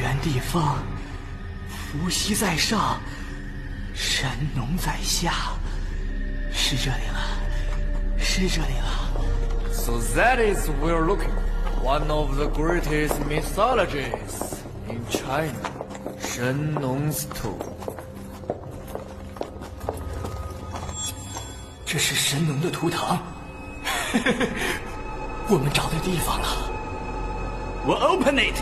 元地方，伏羲在上，神农在下，是这里了，是这里了。 So that is we're looking for one of the greatest mythologies in China, 神农 tomb。 这是神农的图腾，我们找对地方了。我 open it。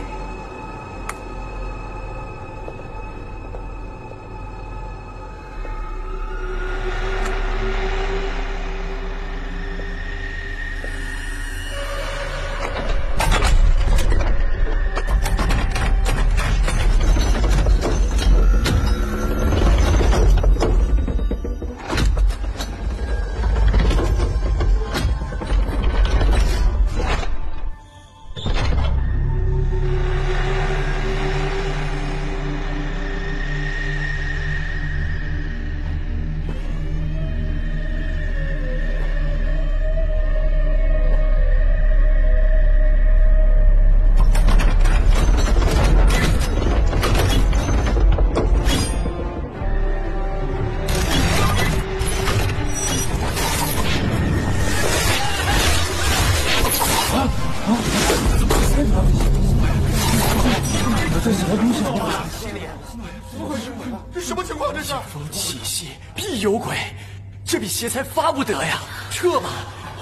邪才发不得呀！撤吧！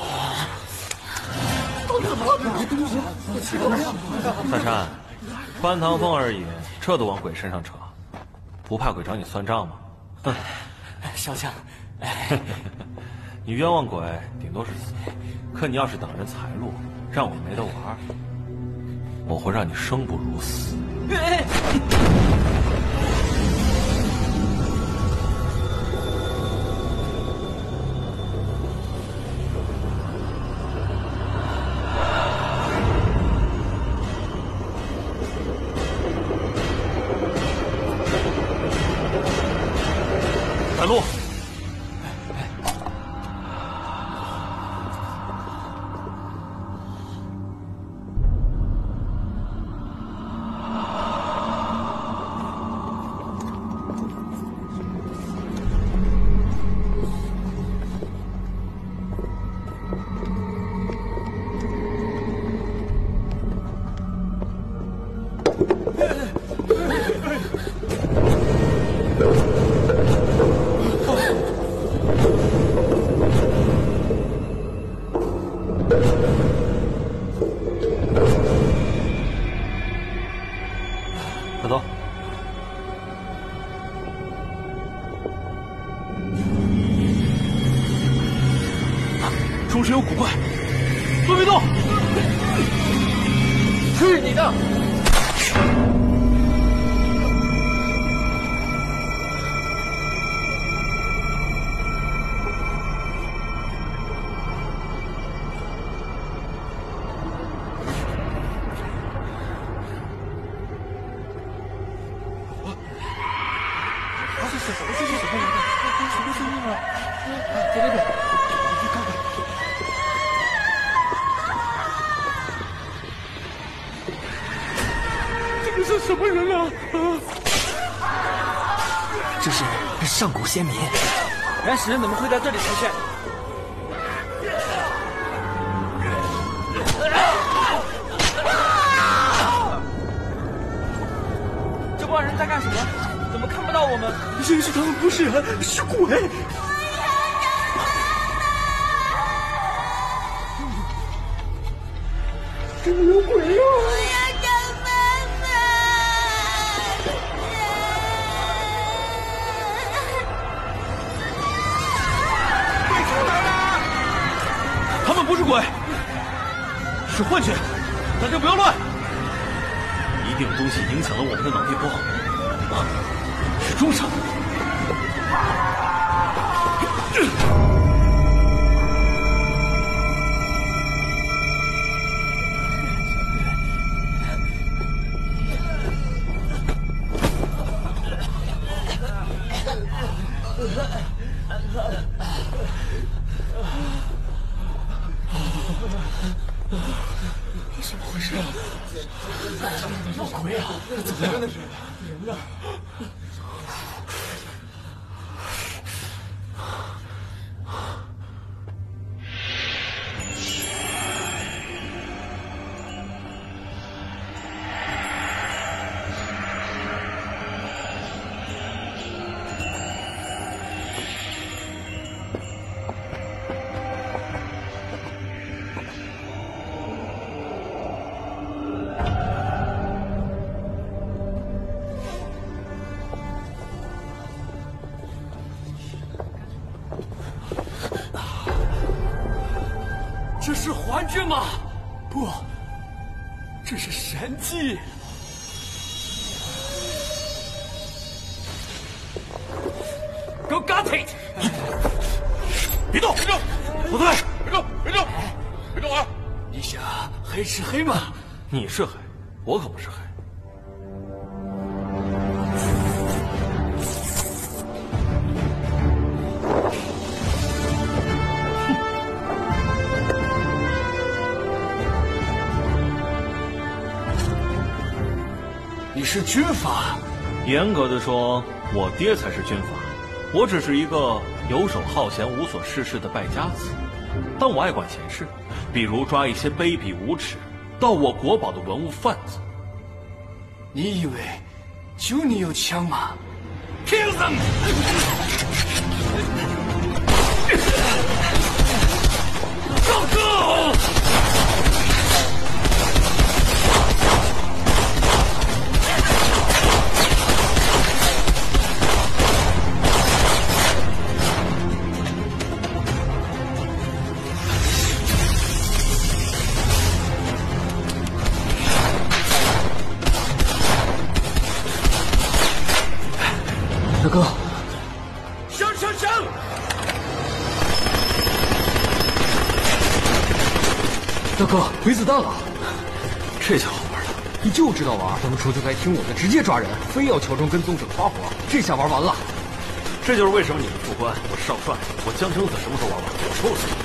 大山，翻堂风而已，这都往鬼身上扯，不怕鬼找你算账吗？哼！ 少将， 你冤枉鬼顶多是死，可你要是等人财路，让我没得玩，我会让你生不如死。赶路！快走！中神有古怪，都别动！ 去你的！ 什么人啊？这是上古先民。 原始人怎么会在这里出现？这帮人在干什么？怎么看不到我们？ 也许他们不是人，是鬼。真的有鬼啊！ 不是鬼，是幻觉，大家不要乱！一定有东西影响了我们的脑电波，是中伤。 怎么回事啊？闹鬼啊！怎么了？那是人呢？这是幻觉吗？不，这是神迹。Go got it！ 别动！别动！不对！别动！别动！别动啊！ 你想黑吃黑吗？ 你是黑，我可不是黑。 你是军阀？ 严格的说，我爹才是军阀，我只是一个游手好闲、无所事事的败家子。但我爱管闲事，比如抓一些卑鄙无耻、盗我国宝的文物贩子。 你以为就你有枪吗 ？Kill them！ Go go！ 大哥， 上！ 大哥，回子弹了！ 这下好玩了， 你就知道玩，当初就该听我的，直接抓人，非要乔装跟踪者发火，这下玩完了。 这就是为什么你是副官，我是少帅，我江生子什么时候玩完？我说了算。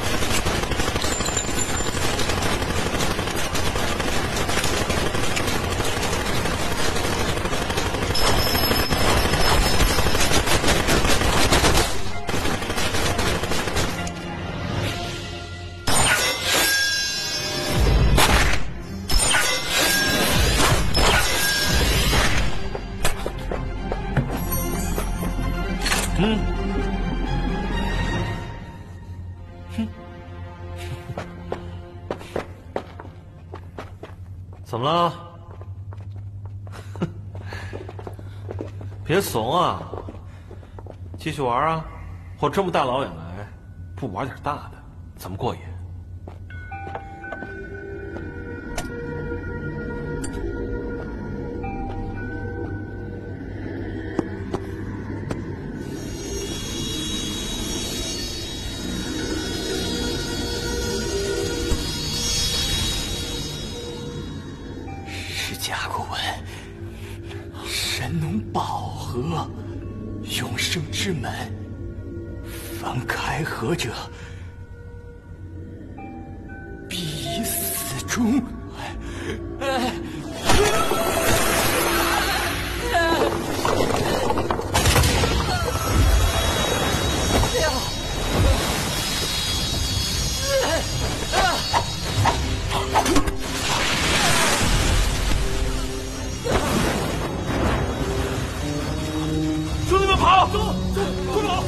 怎么了？别怂啊！继续玩啊！我这么大老远来，不玩点大的，怎么过瘾？ 甲骨文，神农宝盒，永生之门，凡开合者，必以死终。 兄弟们跑！走，快跑！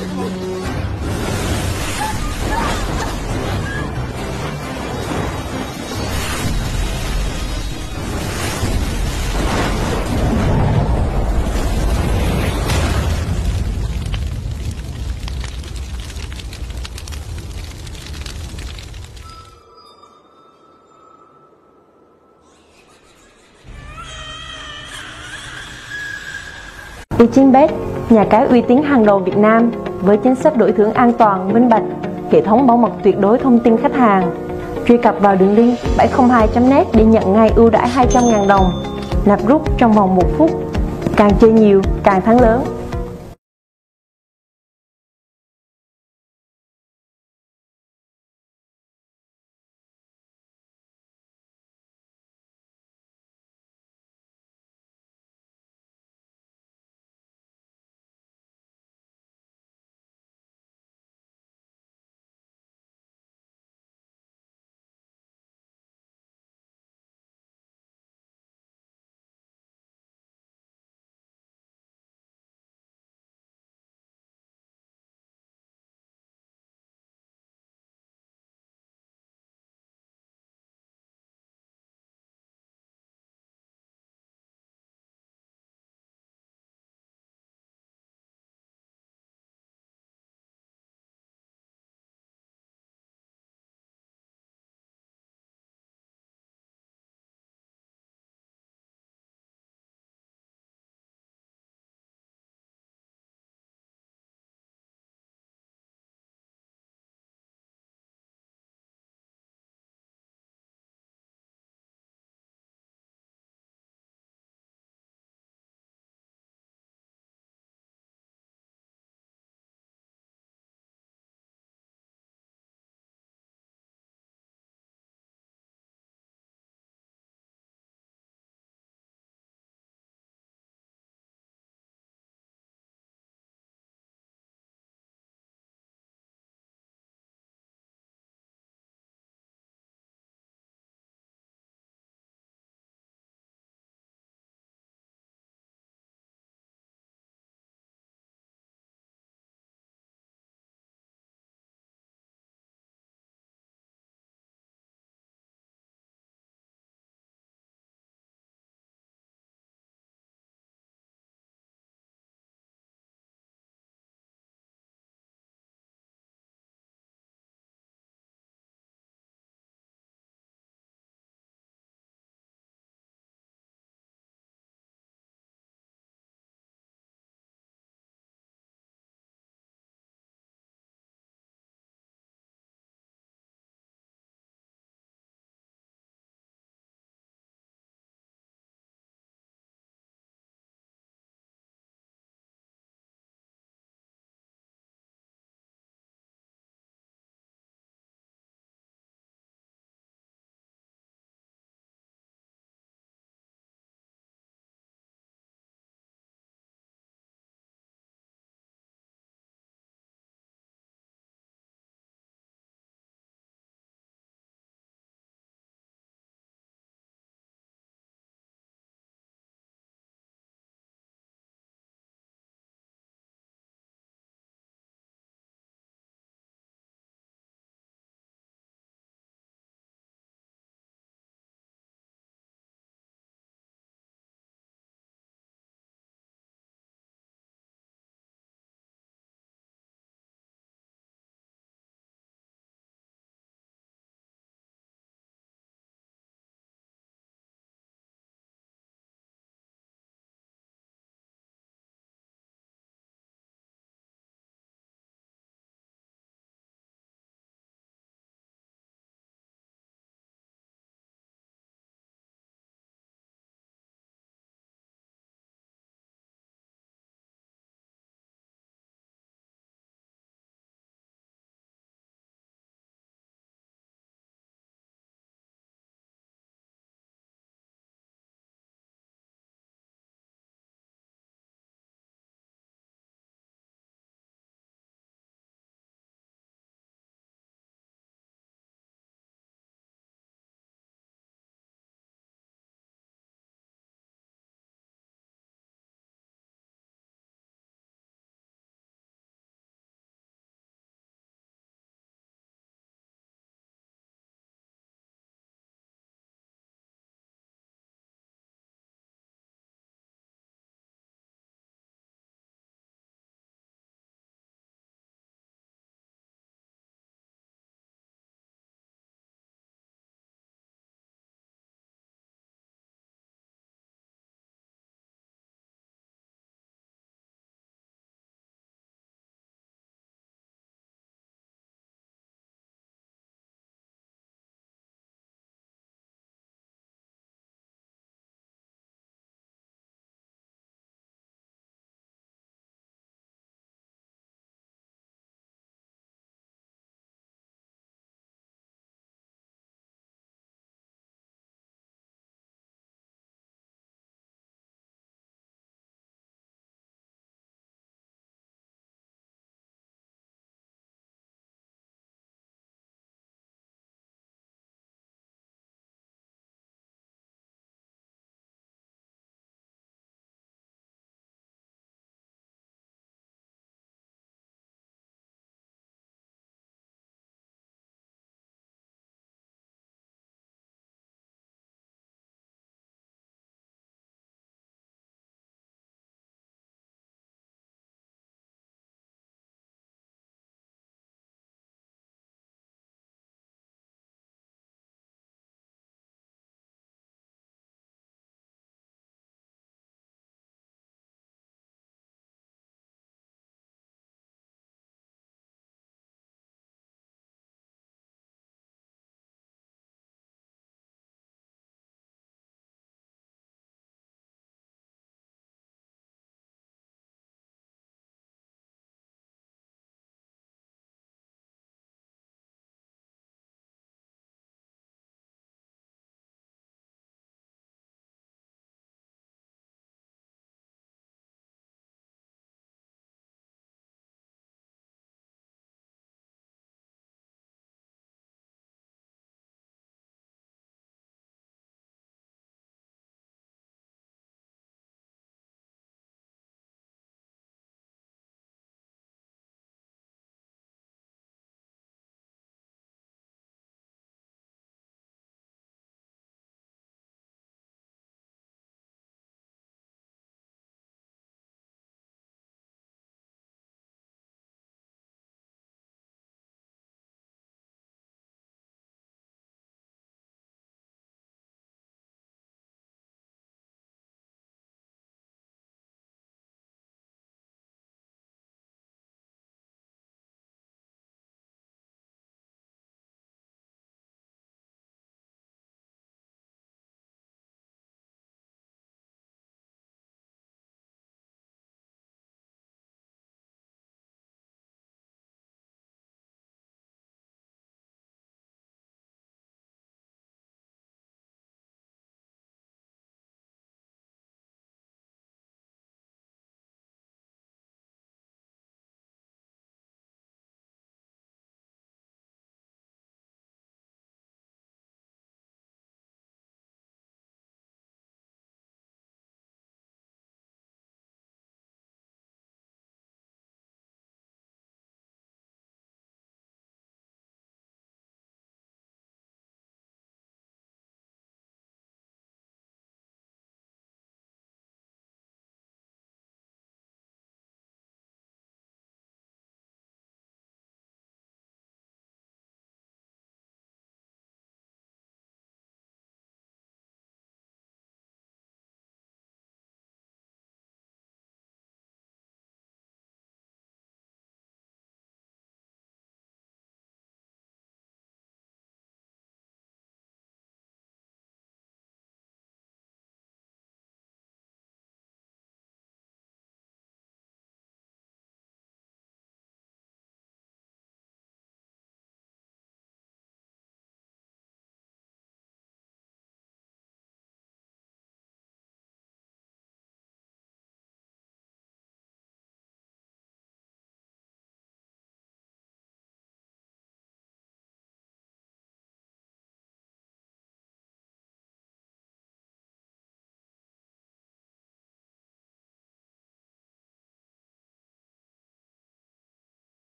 Ichinbet, nhà cái uy tín hàng đầu Việt Nam với chính sách đổi thưởng an toàn, minh bạch, hệ thống bảo mật tuyệt đối thông tin khách hàng. Truy cập vào đường link 702.net để nhận ngay ưu đãi 200.000 đồng, nạp rút trong vòng 1 phút. Càng chơi nhiều, càng thắng lớn.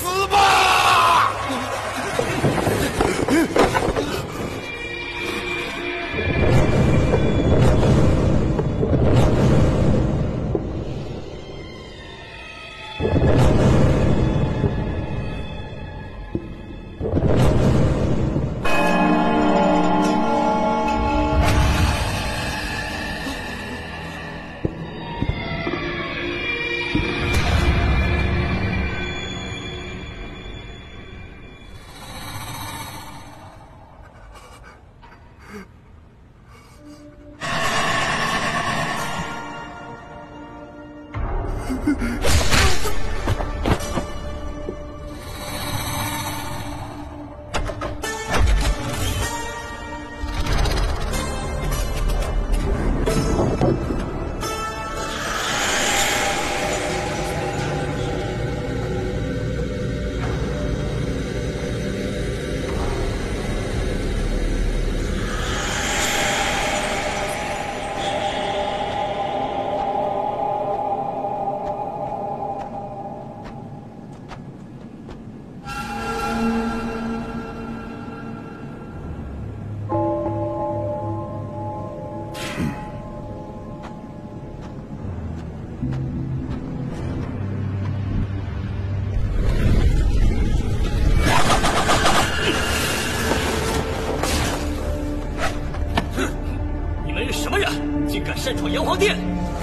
死吧！ 擅闯炎黄殿。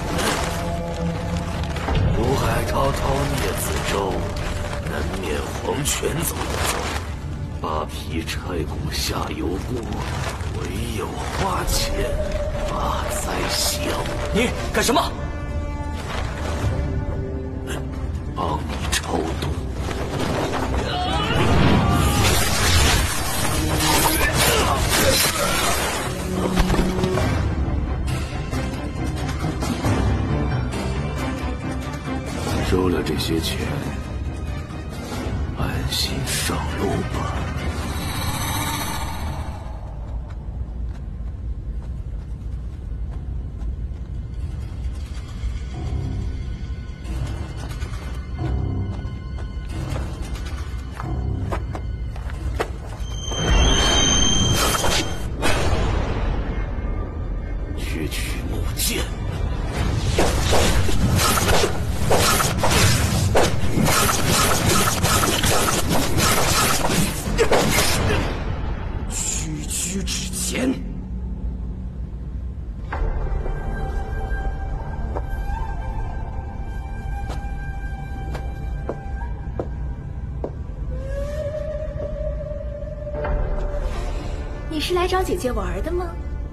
苦海滔滔孽子舟，难免黄泉走的走。扒皮拆骨下油锅，唯有花钱发灾香。 你干什么？ 帮你超度。收了这些钱，安心上路吧。区区木剑。 区区纸钱。 你是来找姐姐玩的吗？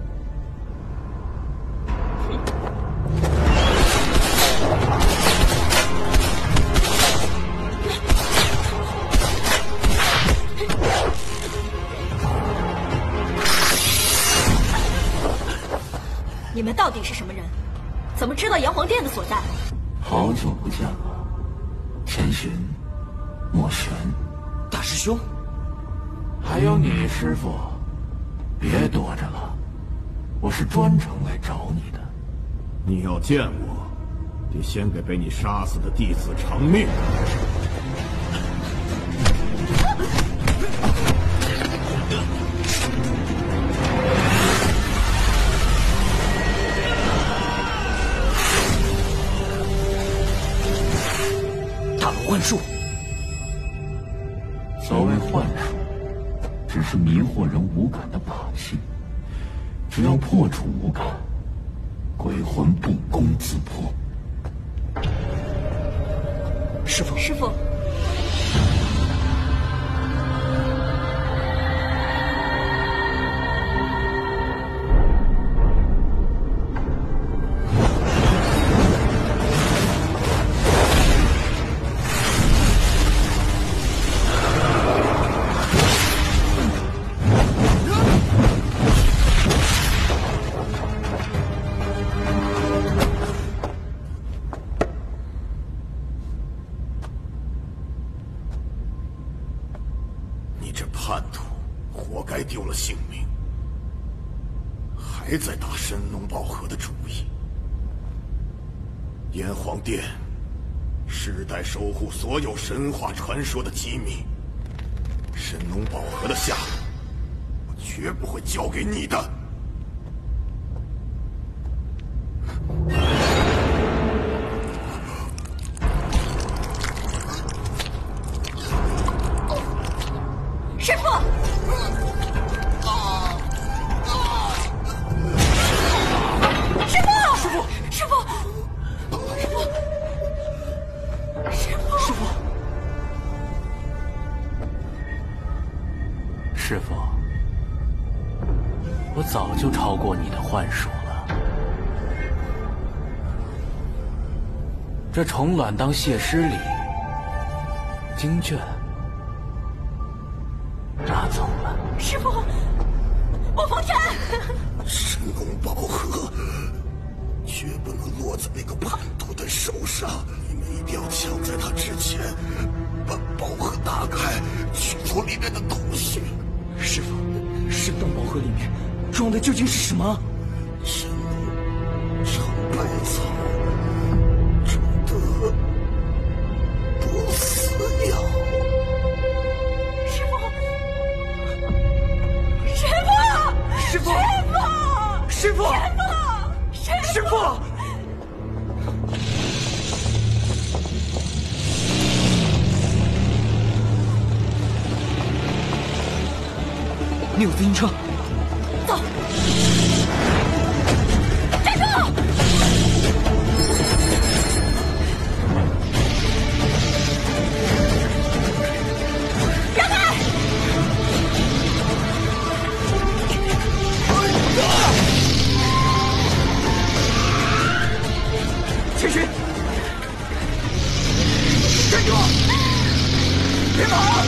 你们到底是什么人？怎么知道炎黄殿的所在？ 好久不见了，千寻、墨玄， 大师兄， 还有你师傅，别躲着了，我是专程来找你的。 你要见我，得先给被你杀死的弟子偿命。 幻术， 所谓幻术，只是迷惑人五感的把戏。只要破除五感，鬼魂不攻自破。 师傅， 师傅。 还在打神农宝盒的主意。炎黄殿世代守护所有神话传说的机密，神农宝盒的下落，我绝不会交给你的。 师傅！ 师傅，我早就超过你的幻术了。这虫卵当谢师礼，经卷拿走了。 师傅，莫风尘， 神农宝盒绝不能落在那个叛徒的手上，你们一定要抢在他之前把宝盒打开，取出里面的东西。 师傅，神农宝盒里面装的究竟是什么？ 神农尝百草，种得不死药。 师傅，师傅， 师傅，师傅，师傅。你有自行车， 走！站住！让开！ 千寻，站住！别跑！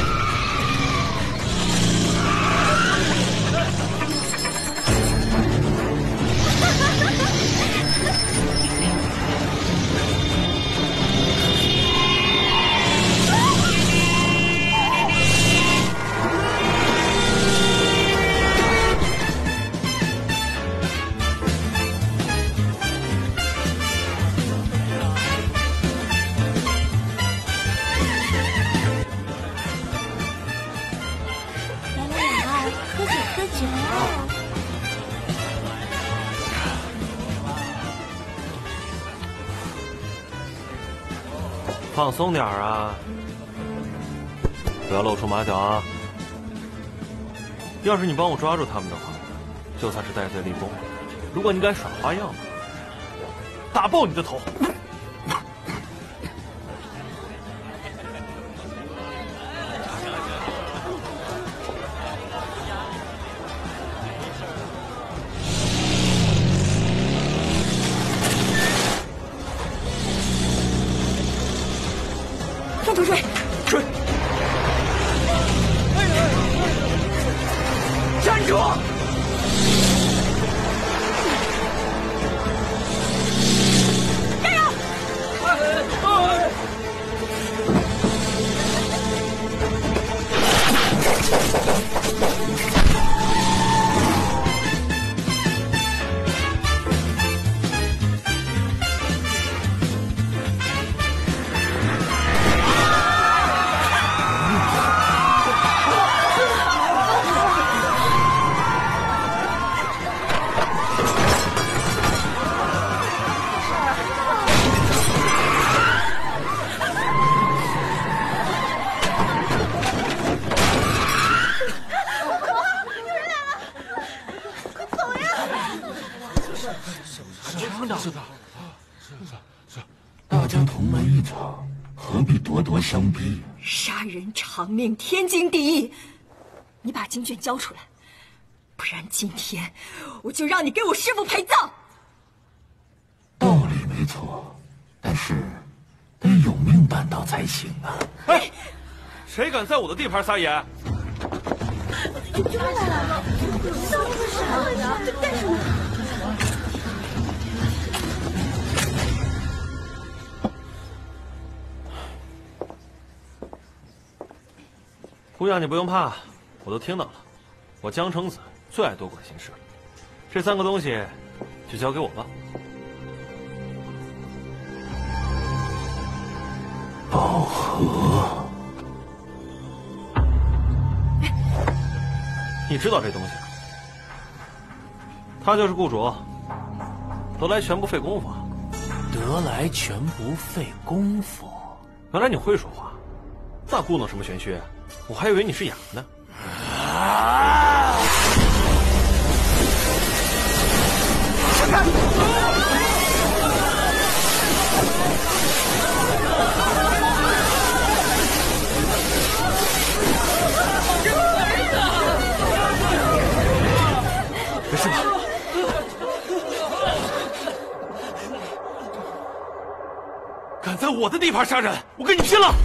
放松点啊，不要露出马脚啊！要是你帮我抓住他们的话，就算是戴罪立功；如果你敢耍花样，打爆你的头！ 分头追！ 追！站住！ 加油！ 大家同门一场，何必咄咄相逼？ 杀人偿命，天经地义。你把经卷交出来，不然今天我就让你给我师父陪葬。 道理没错，但是得有命办到才行啊！ 哎，谁敢在我的地盘撒野？ 抓来了！怎么回事啊？干什么？ 姑娘，你不用怕，我都听到了。我江城子最爱多管闲事了，这3个东西就交给我吧。 盒。 你知道这东西？他就是雇主，得来全不费工夫。 得来全不费功夫。 原来你会说话，那咕哝什么玄虚？我还以为你是哑呢。没事吧？敢在我的地盘杀人，我跟你拼了！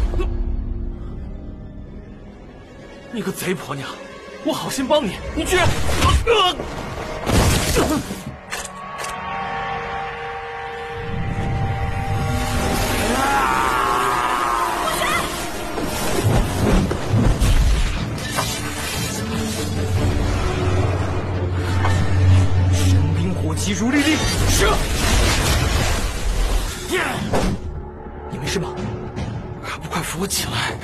你个贼婆娘！我好心帮你，你居然…… 神兵火急如律令，射！你没事吧？ 还不快扶我起来！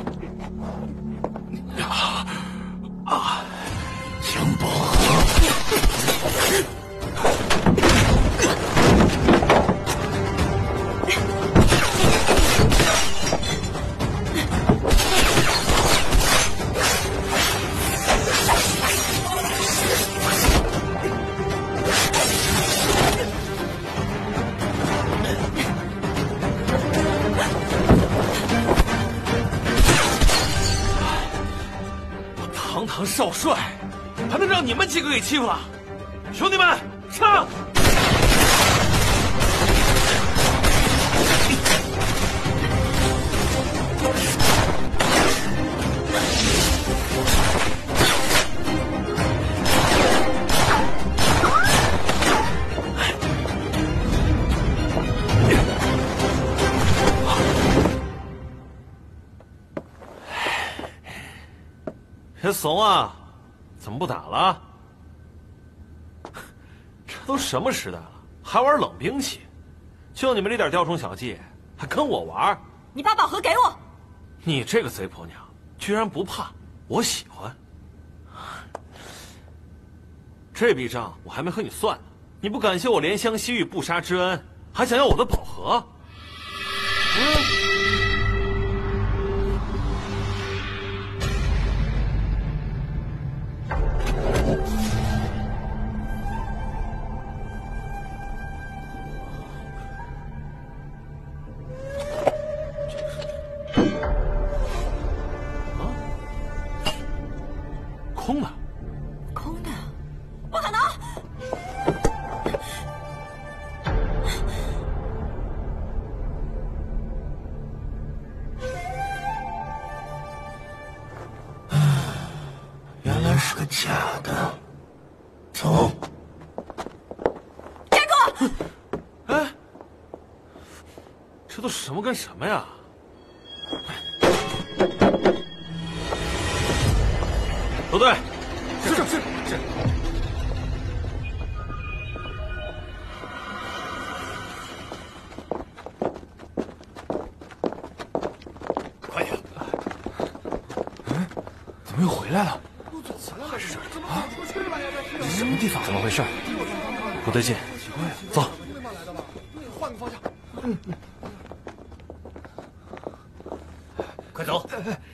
江宝和， 堂堂少帅，还能让你们几个给欺负了？兄弟们，上！别怂啊！怎么不打了？这都什么时代了，还玩冷兵器？就你们这点雕虫小技，还跟我玩？ 你把宝盒给我！ 你这个贼婆娘，居然不怕！我喜欢。这笔账我还没和你算呢，你不感谢我怜香惜玉不杀之恩，还想要我的宝盒？空的， 空的，不可能！ 原来是个假的。走。 开过！ 哎，这都什么跟什么呀？都对，是。 快点！怎么又回来了？ 还是这里啊？这是什么地方？ 怎么回事？不对劲，走。 换个方向。 快走！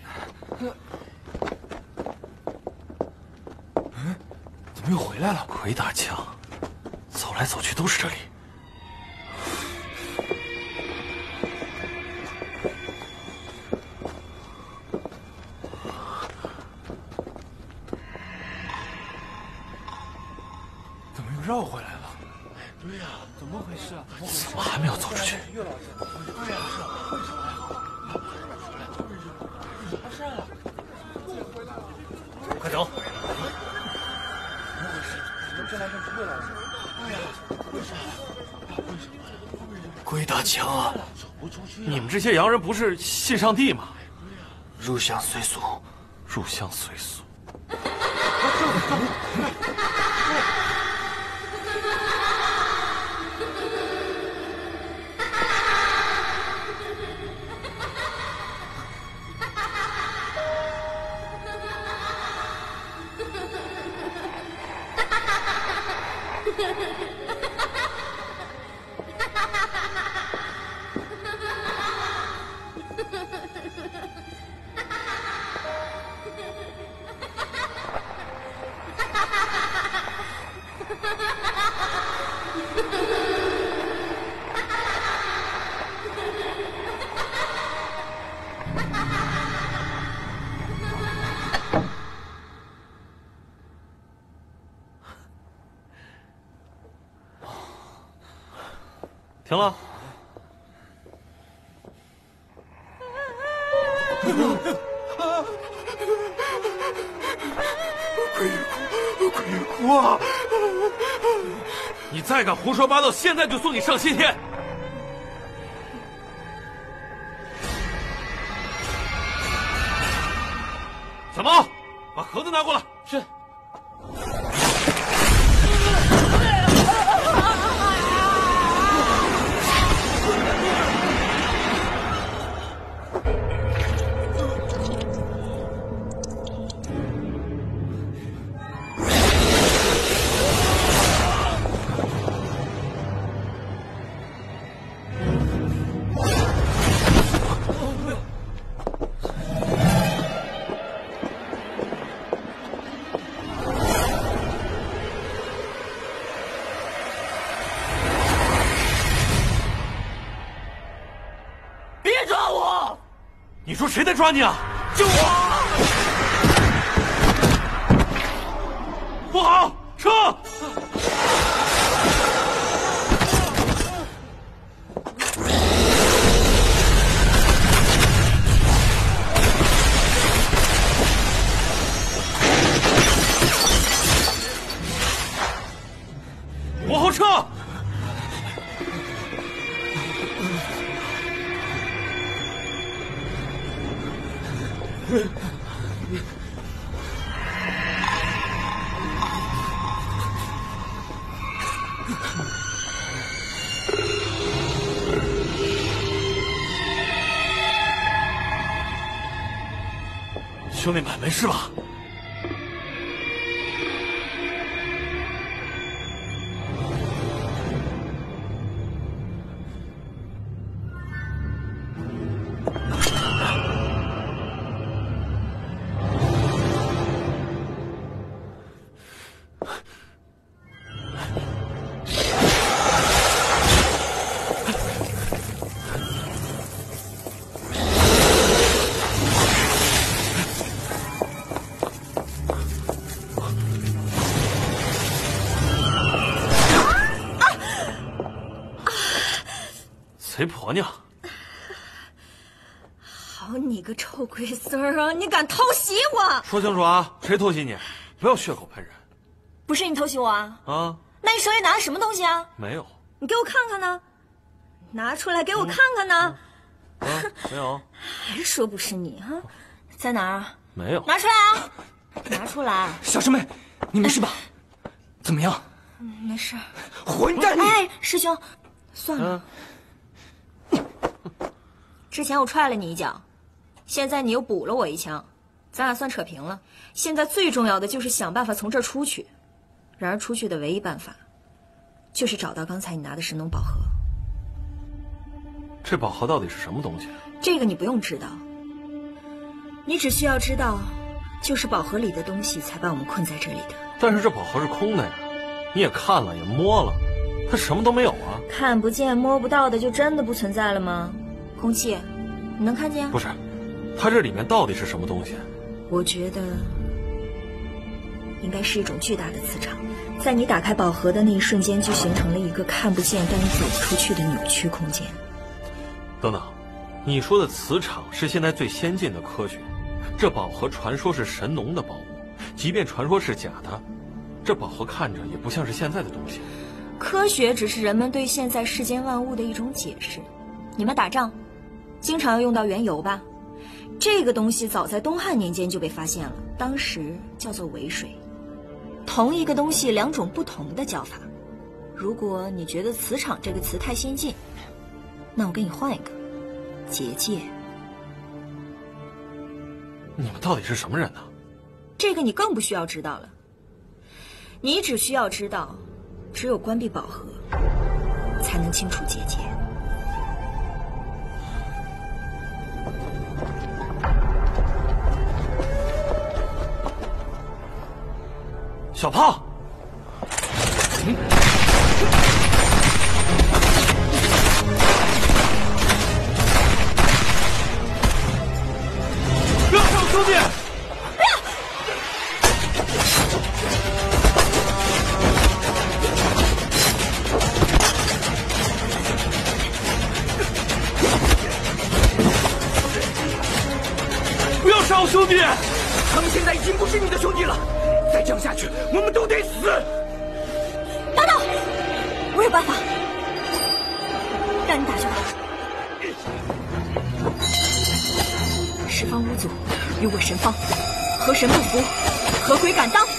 怎么又回来了？ 鬼打墙，走来走去都是这里。 怎么又绕回来了？对呀，怎么回事啊？ 怎么还没有走出去？ 对呀，是啊，为什么呀？是啊， 快走！ 鬼打墙啊！ 你们这些洋人不是信上帝吗？ 入乡随俗， 入乡随俗。 停了。 鬼哭啊！ 你再敢胡说八道，现在就送你上西天！小毛，把盒子拿过来。 是。 你说谁在抓你啊？ 救我！ 不好，撤！往后撤！兄弟们，没事吧？贼婆娘！ 好你个臭龟孙儿啊！你敢偷袭我！ 说清楚啊！谁偷袭你？不要血口喷人！ 不是你偷袭我啊！ 啊？ 那你手里拿的什么东西啊？ 没有。 你给我看看呢！拿出来给我看看呢！ 没有。 还说不是你啊？在哪儿啊？ 没有。 拿出来啊！拿出来！ 小师妹，你没事吧？怎么样？ 没事。 混蛋你！ 哎，师兄，算了。之前我踹了你一脚，现在你又补了我一枪，咱俩算扯平了。现在最重要的就是想办法从这儿出去。然而出去的唯一办法，就是找到刚才你拿的神农宝盒。 这宝盒到底是什么东西？ 这个你不用知道，你只需要知道，就是宝盒里的东西才把我们困在这里的。 但是这宝盒是空的呀，你也看了，也摸了，它什么都没有啊。 看不见摸不到的就真的不存在了吗？空气，你能看见？ 不是，它这里面到底是什么东西？ 我觉得应该是一种巨大的磁场，在你打开宝盒的那一瞬间，就形成了一个看不见但你走不出去的扭曲空间。 等等，你说的磁场是现在最先进的科学，这宝盒传说是神农的宝物，即便传说是假的，这宝盒看着也不像是现在的东西。 科学只是人们对现在世间万物的一种解释。你们打仗经常要用到原油吧？这个东西早在东汉年间就被发现了，当时叫做尾水。同一个东西，两种不同的叫法。如果你觉得磁场这个词太先进，那我给你换一个，结界。 你们到底是什么人呢？ 这个你更不需要知道了，你只需要知道， 只有关闭宝盒，才能清除结界。 小胖，不要上，兄弟！不要杀我兄弟！ 他们现在已经不是你的兄弟了，再这样下去，我们都得死！ 等等，我有办法，让你打就打。十方五祖与我神方，河神不服，河鬼敢当。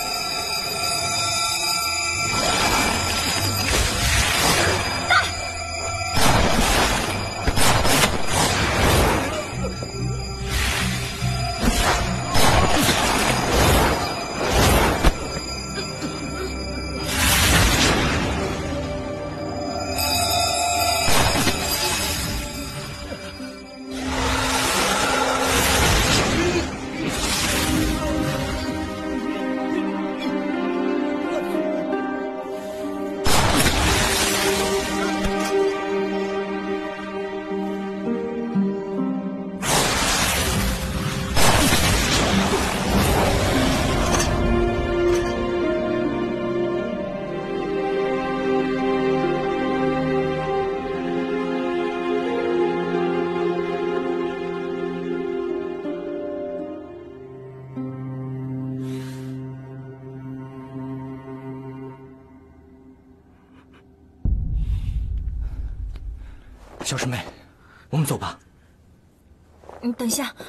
小师妹，我们走吧。 等一下，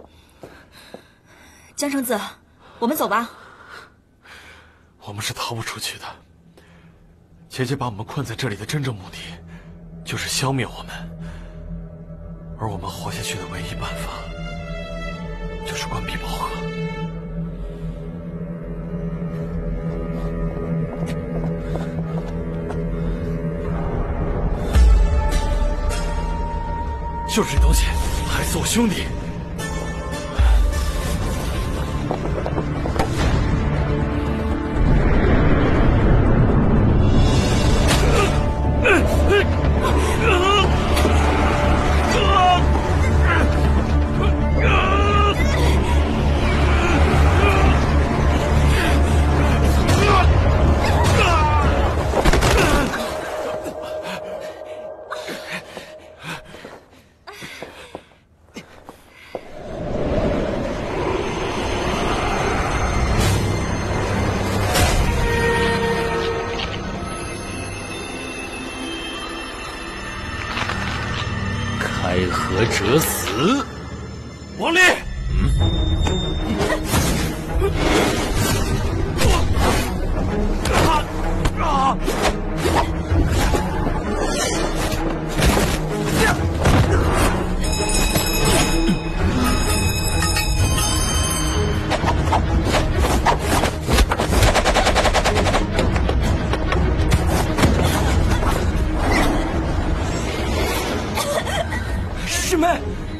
江城子，我们走吧。 我们是逃不出去的。姐姐把我们困在这里的真正目的，就是消灭我们。而我们活下去的唯一办法，就是关闭宝盒。就是这东西害死我兄弟。 开河者死。 王离， 师妹，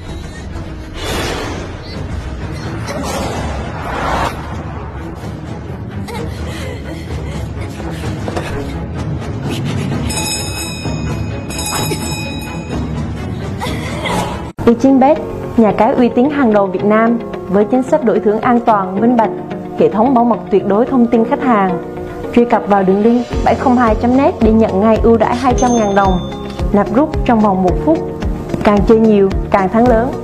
Ichinbet, nhà cái uy tín hàng đầu Việt Nam với chính sách đổi thưởng an toàn, minh bạch, hệ thống bảo mật tuyệt đối thông tin khách hàng. Truy cập vào đường link 702.net để nhận ngay ưu đãi 200.000 đồng. Nạp rút trong vòng 1 phút. Càng chơi nhiều, càng thắng lớn.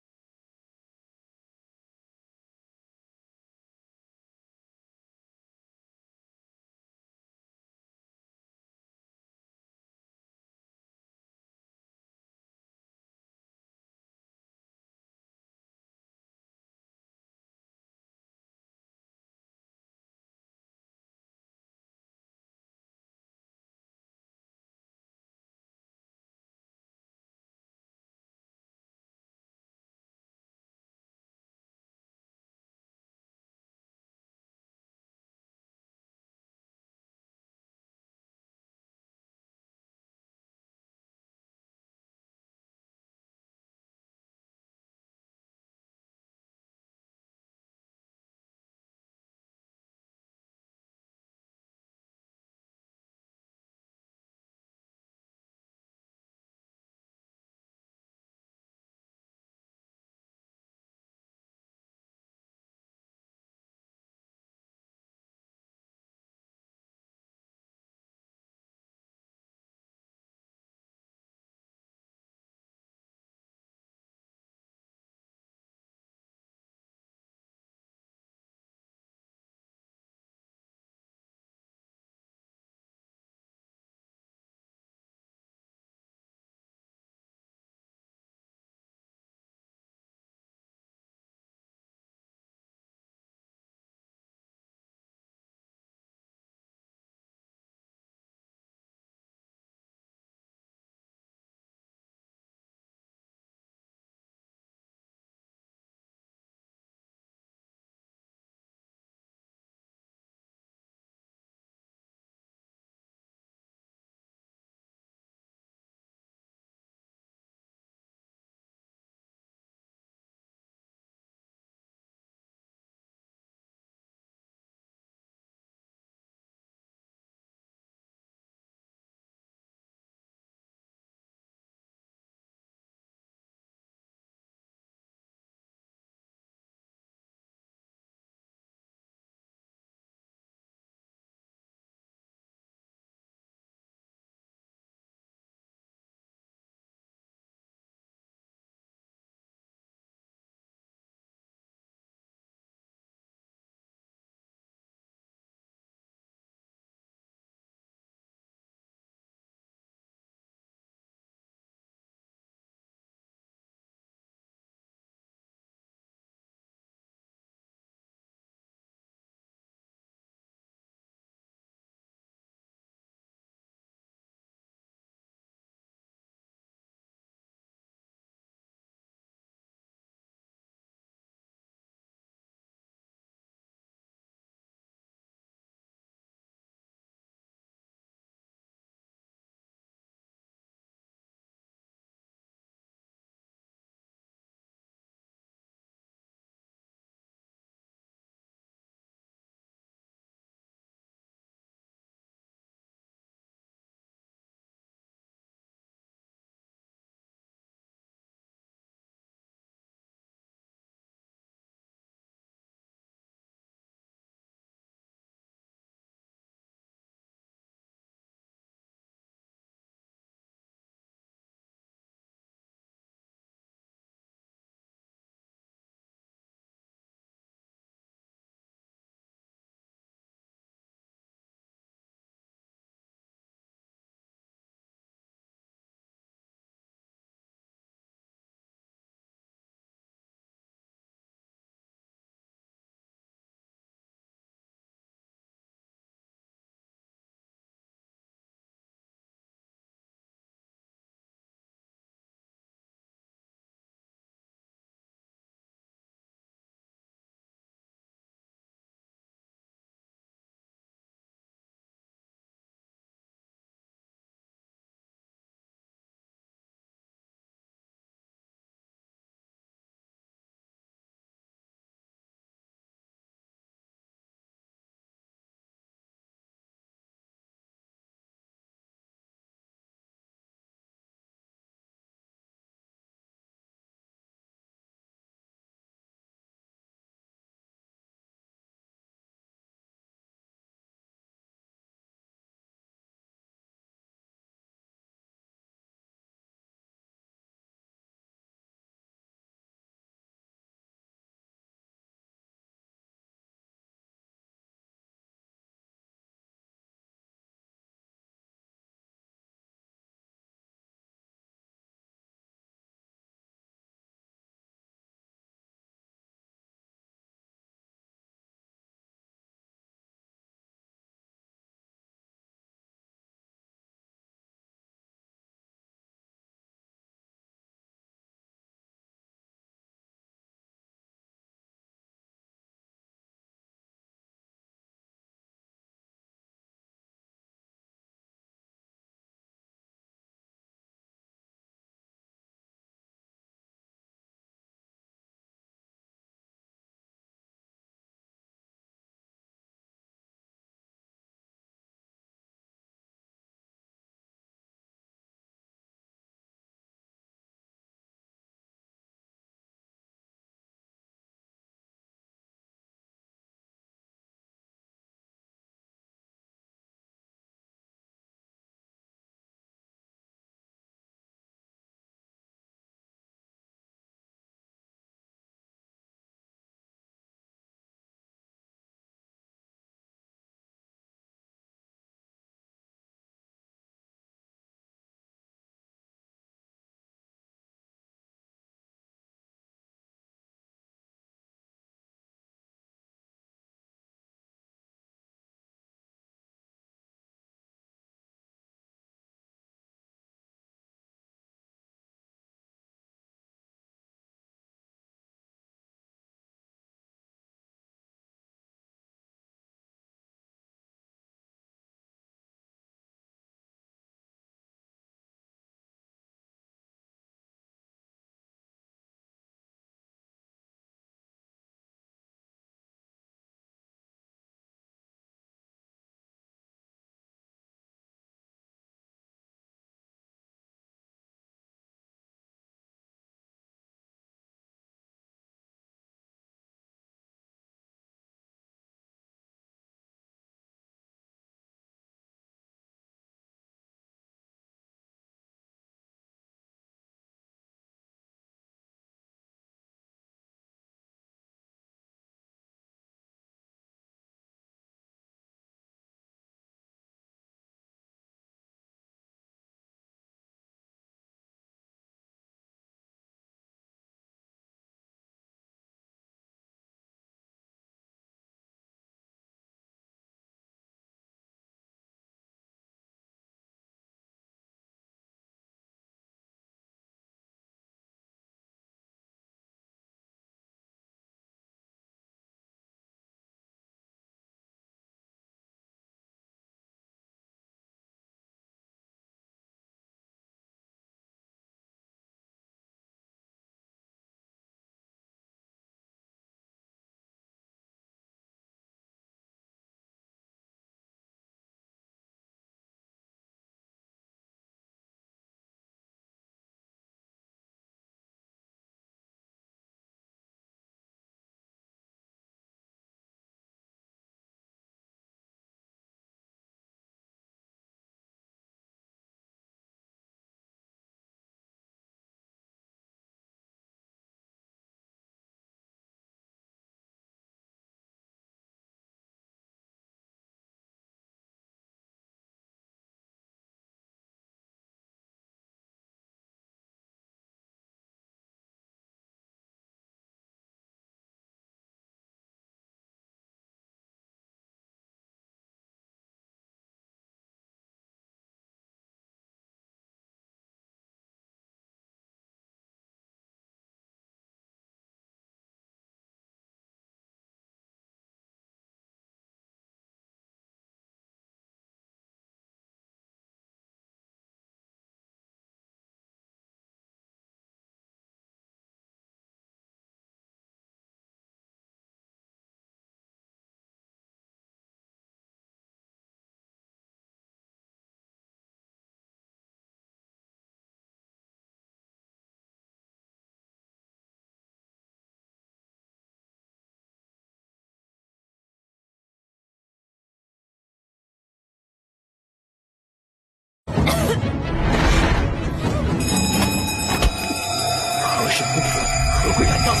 愧敢当？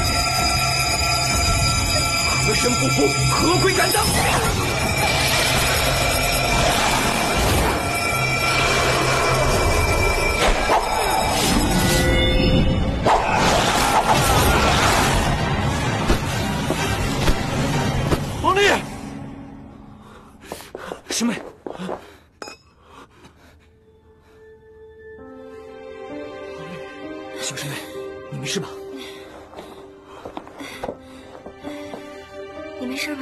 河神不服，何愧敢当？ 王丽， 师妹，小师妹，你没事吧？ 你没事吧？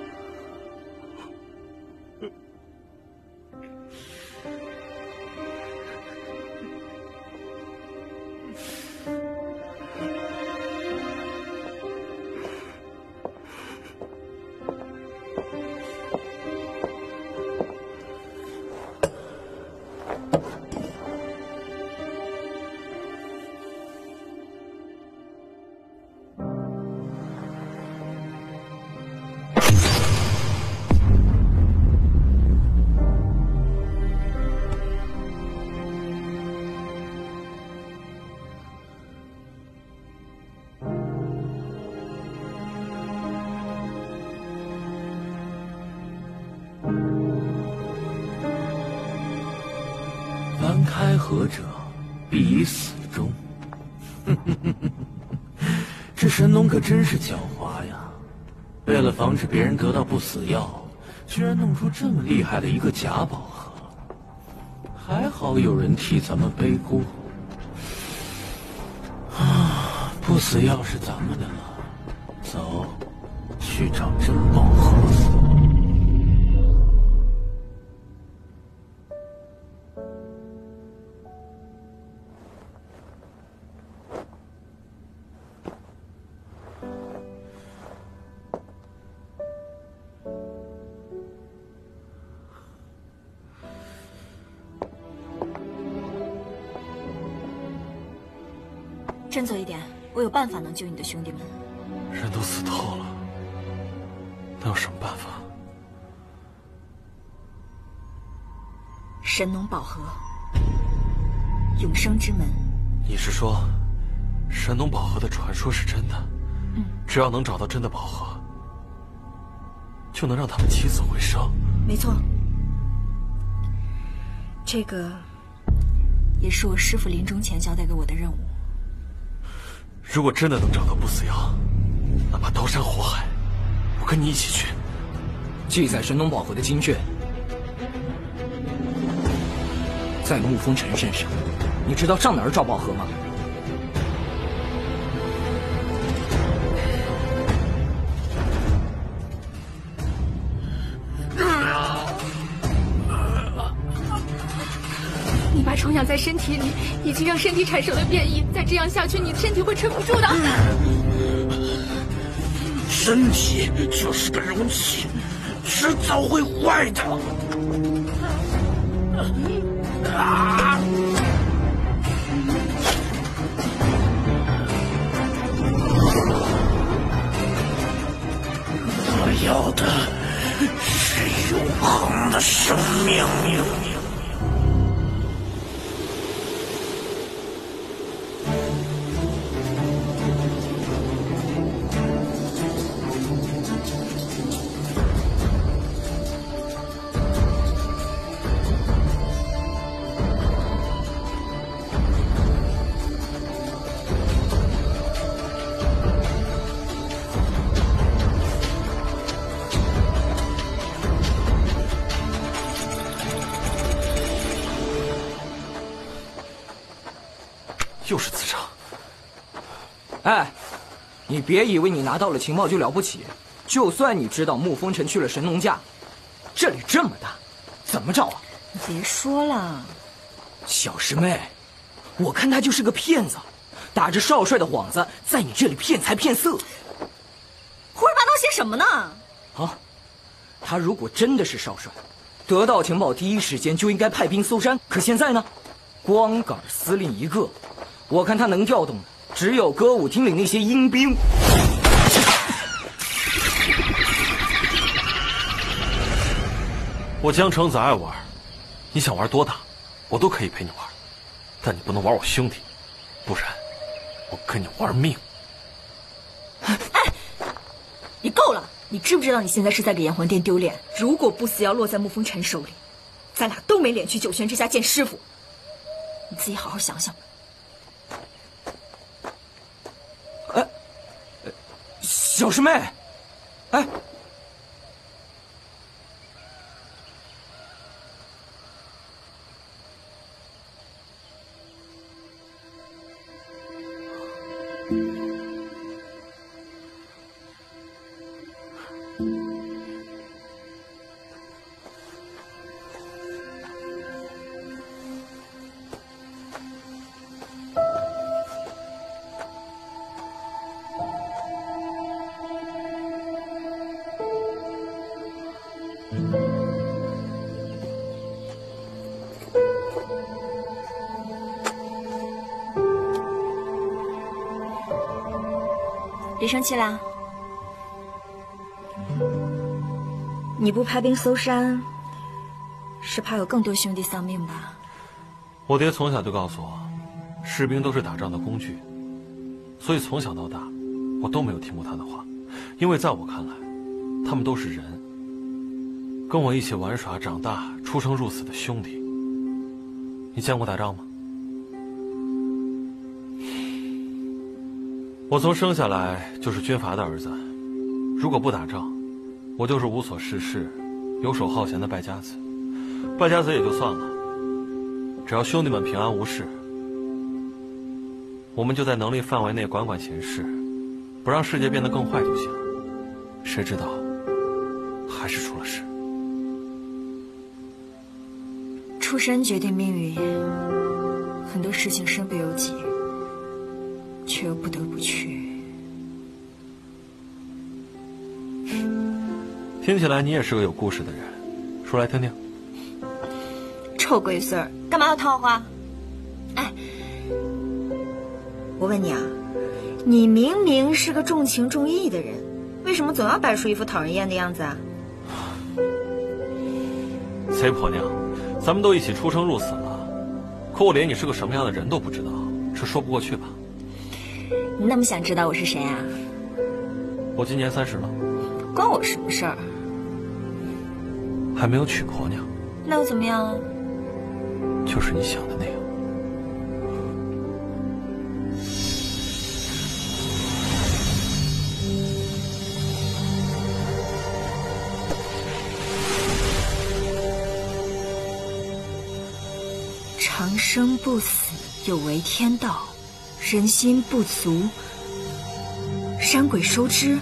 凡开河者，必死终。这神农可真是狡猾呀！为了防止别人得到不死药，居然弄出这么厉害的一个假宝盒。还好有人替咱们背锅。不死药是咱们的了，走，去找真宝盒。 振作一点，我有办法能救你的兄弟们。 人都死透了，能有什么办法？ 神农宝盒，永生之门。 你是说，神农宝盒的传说是真的？只要能找到真的宝盒，就能让他们起死回生。 没错，这个也是我师父临终前交代给我的任务。 如果真的能找到不死药，哪怕刀山火海，我跟你一起去。 记载神农宝盒的经卷在沐风尘身上，你知道上哪儿找宝盒吗？ 你把虫养在身体里，已经让身体产生了变异，再这样下去，你的身体会撑不住的。 身体就是个容器，迟早会坏的。我要的是永恒的生命。 又是自杀。 哎，你别以为你拿到了情报就了不起，就算你知道沐风尘去了神农架，这里这么大，怎么找啊？ 你别说了， 小师妹，我看他就是个骗子，打着少帅的幌子，在你这里骗财骗色。 胡说八道些什么呢？ 啊，他如果真的是少帅，得到情报第一时间就应该派兵搜山，可现在呢，光杆司令一个，我看他能调动的只有歌舞厅里那些阴兵。 我江城子爱玩，你想玩多大，我都可以陪你玩，但你不能玩我兄弟，不然我跟你玩命。 够了！你知不知道你现在是在给炎黄殿丢脸？如果不死要落在沐风尘手里，咱俩都没脸去九泉之下见师傅。你自己好好想想吧。 小师妹，哎。 别生气啦！你不派兵搜山，是怕有更多兄弟丧命吧？ 我爹从小就告诉我，士兵都是打仗的工具，所以从小到大，我都没有听过他的话，因为在我看来，他们都是人，跟我一起玩耍、长大、出生入死的兄弟。你见过打仗吗？我从生下来就是军阀的儿子，如果不打仗，我就是无所事事、游手好闲的败家子。败家子也就算了，只要兄弟们平安无事，我们就在能力范围内管管闲事，不让世界变得更坏就行。谁知道，还是出了事。 出身决定命运，很多事情身不由己。却又不得不去。 听起来你也是个有故事的人，说来听听。 臭龟孙儿，干嘛要套话？哎，我问你啊，你明明是个重情重义的人，为什么总要摆出一副讨人厌的样子啊？ 贼婆娘，咱们都一起出生入死了，可我连你是个什么样的人都不知道，这说不过去吧？ 你那么想知道我是谁啊？ 我今年30了， 关我什么事儿？ 还没有娶婆娘。 那又怎么样啊？ 就是你想的那样。 长生不死，有违天道。人心不足，山鬼收之。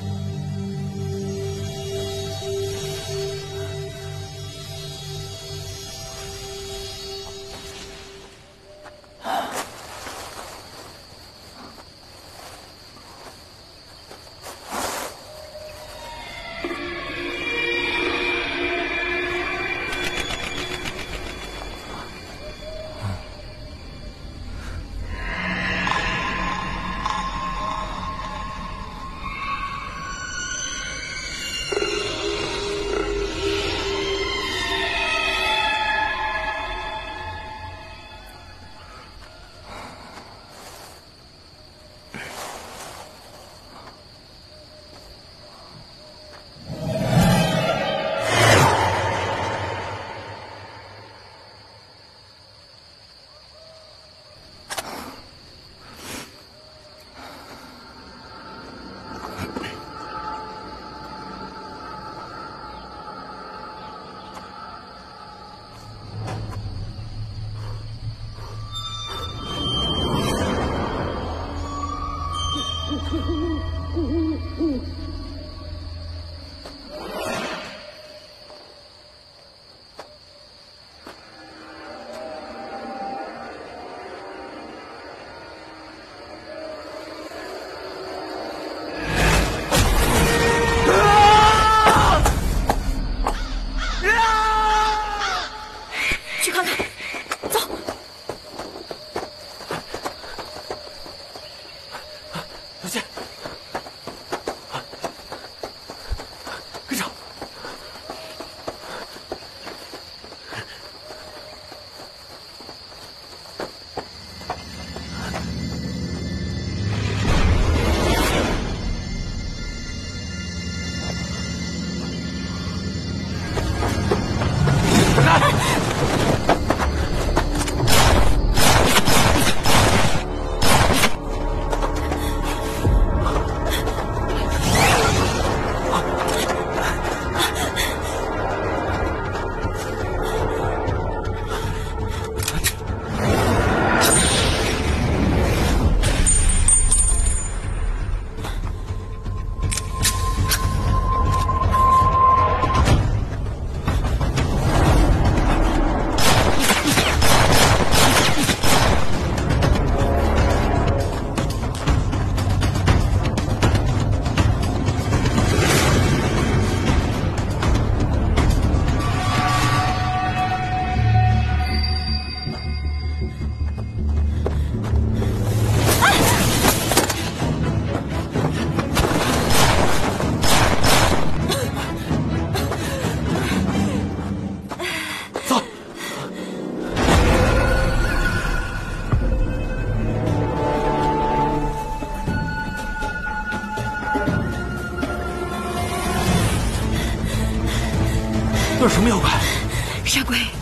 那是什么妖怪？ 杀鬼。